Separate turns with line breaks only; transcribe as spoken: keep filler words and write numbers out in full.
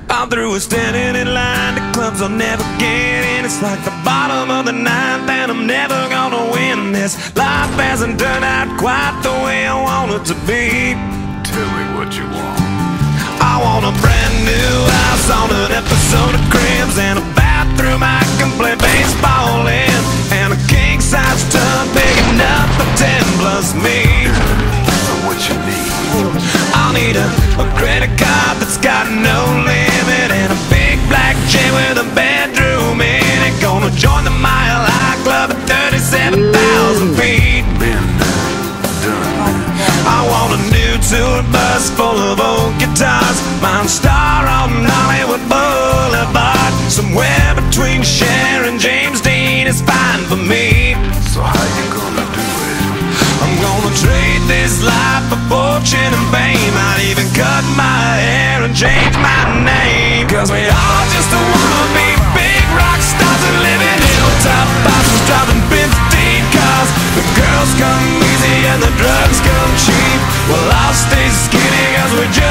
I'm through with standing in line to clubs I'll never get in. It's like the bottom of the ninth and I'm never gonna win this. Life hasn't turned out quite the way I want it to be.
Tell me what you want.
I want a brand new house on an episode of Cribs, and a bathroom I can play baseball in, and a king-size tub big enough for ten plus me.
So what you need?
I'll need a, a credit card that's got no limit, and a big black jet with a bedroom in it. Gonna join the Mile High Club at thirty-seven thousand feet.
Been done.
I want a new tour bus full of old guitars, mine star on Hollywood Boulevard. Somewhere between Cher and James Dean is fine for me.
So how you gonna do it?
I'm gonna trade this life for fortune and fame. I'd even cut my hair and change my name, 'cause we all just wanna be big rock stars and live in hilltop houses, driving fifteen cars. The girls come easy and the drugs come cheap. Well, I'll stay skinny 'cause we just